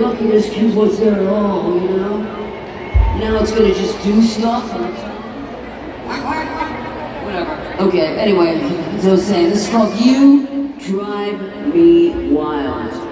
lucky this cube was there at all, you know? Now it's gonna just do stuff. Whatever. Okay, anyway, as I was saying, this is called You Drive Me Wild.